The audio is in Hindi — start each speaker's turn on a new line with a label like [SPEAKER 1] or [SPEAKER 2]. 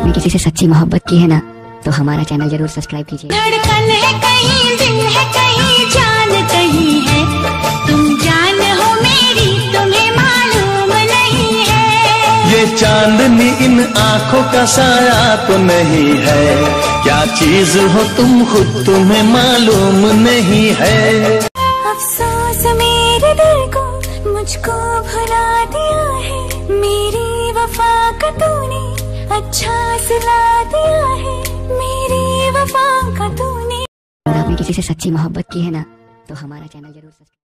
[SPEAKER 1] आपने किसी से सच्ची मोहब्बत की है ना, तो हमारा चैनल जरूर सब्सक्राइब कीजिए।
[SPEAKER 2] धड़कन है कहीं, दिल है कहीं, जान कहीं है, तुम जान हो मेरी, तुम्हें मालूम नहीं है।
[SPEAKER 3] ये चांदनी इन आँखों का साया तो नहीं है, क्या चीज हो तुम खुद तुम्हें मालूम नहीं है।
[SPEAKER 2] अफसोस मेरे दिल को मुझको भुला दिया है, मेरी वफा का तूने अच्छा सिला दिया है, मेरी वफा का तूने।
[SPEAKER 1] अगर आपने किसी से सच्ची मोहब्बत की है ना, तो हमारा चैनल जरूर सब्सक्राइब